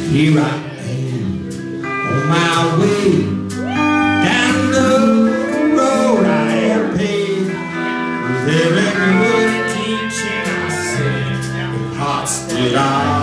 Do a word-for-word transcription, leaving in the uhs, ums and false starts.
Here I am on my way down the road I have paved, with every word teaching I said, if hearts did I